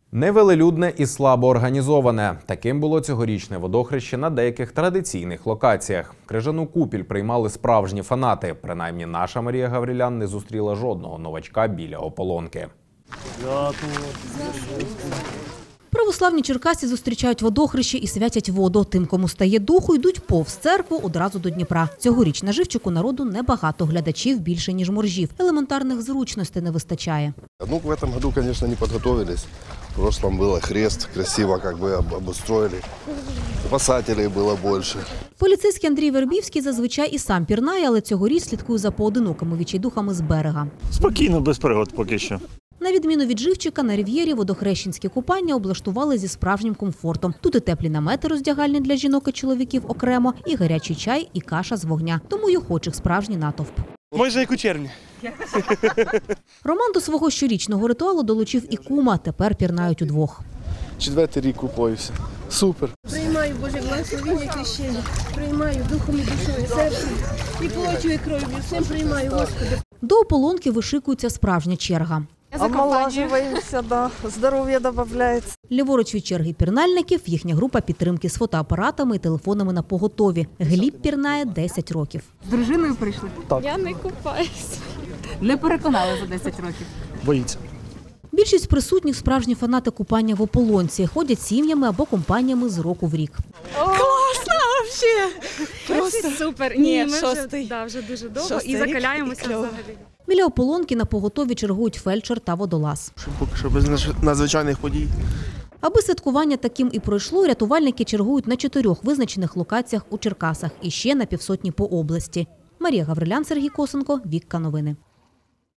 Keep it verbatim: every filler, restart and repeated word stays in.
Невелелюдне і слабо організоване. Таким було цьогорічне водохреще на деяких традиційних локаціях. Крижану купіль приймали справжні фанати. Принаймні наша Марія Гаврилян не зустріла жодного новачка біля ополонки. Православні черкасці зустрічають водохреще і святять воду. Тим, кому стає духу, йдуть повз церкву одразу до Дніпра. Цьогоріч на живчику народу небагато, глядачів більше, ніж моржів. Елементарних зручностей не вистачає. Ну, в этом году, конечно, не подготовились. В прошлом было хрест, красиво как бы обустроили. Спасателей было больше. Поліцейський Андрій Вербівський зазвичай і сам пірнає, але цьогоріч слідкує за поодинокими відчайдухами з берега. Спокійно, без пригод поки що. На відміну від живчика, на Рів'єрі водохрещенські купання облаштували зі справжнім комфортом. Тут і теплі намети роздягальні для жінок і чоловіків окремо, і гарячий чай, і каша з вогня. Тому й охочих справжній натовп. Майже як у червні. Роман до свого щорічного ритуалу долучив і кума, тепер пірнають удвох. Четвертий рік купаюся. Супер. Приймаю Боже благословення крещення, приймаю духом і душою, серцем і плотю, і кров'ю, всім приймаю, Господи. До ополонки вишикується справжня черга. Омолаживаємося, да. Здоров'я додається. Ліворуч від черги пірнальників їхня група підтримки з фотоапаратами і телефонами на поготові. Гліб пірнає десять років. З дружиною прийшли? Так. Я не купаюся. Не переконали за десять років? Боїться. Більшість присутніх – справжні фанати купання в ополонці. Ходять сім'ями або компаніями з року в рік. Класно взагалі! Просто супер. Ні, ми шостий. вже, да, вже дуже довго Шостий і рік, закаляємося і кльово. взагалі. Біля ополонки на поготові чергують фельдшер та водолаз. Поки що без надзвичайних подій. Аби святкування таким і пройшло, рятувальники чергують на чотирьох визначених локаціях у Черкасах і ще на півсотні по області. Марія Гаврилян, Сергій Косенко, Вікка Новини.